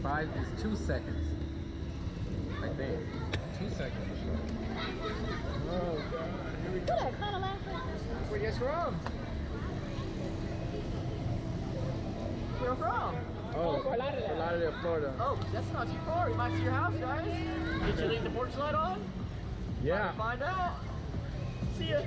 5 is 2 seconds. I think. 2 seconds. Oh God, here we go. That kind of laughing. Where you guys from? Where you from? Oh, Fort Lauderdale, Florida. Oh, that's not too far. We might see your house, guys. Did you leave the porch light on? Yeah. Find out. See ya.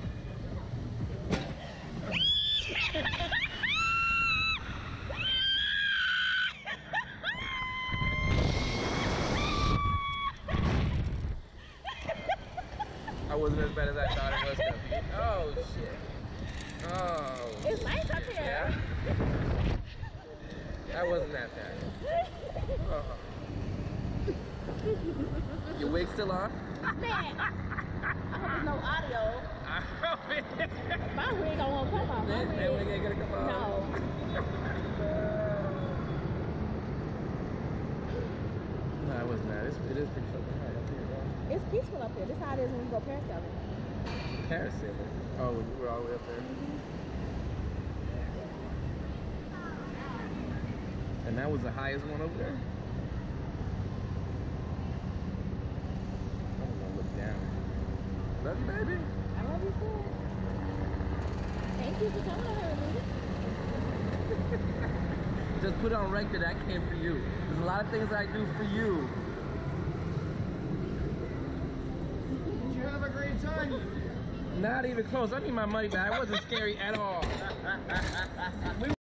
I wasn't as bad as I thought it was gonna be. Oh shit. Oh. It's nice up here. Yeah. That wasn't that bad. Oh. Your wig still on? Man, I hope there's no audio. My wig don't want to come off. That wig ain't gonna come off. No. No, it wasn't that. It is pretty fucking high up here, though. It's peaceful up here. This is how it is when you go parasailing. Parasailing? Oh, we're all the way up there. And that was the highest one over there? I'm gonna look down. Love you, baby. I love you too. Thank you for coming over with me. Just put it on record that came for you. There's a lot of things I do for you. Did you have a great time? Not even close. I need my money back. It wasn't scary at all.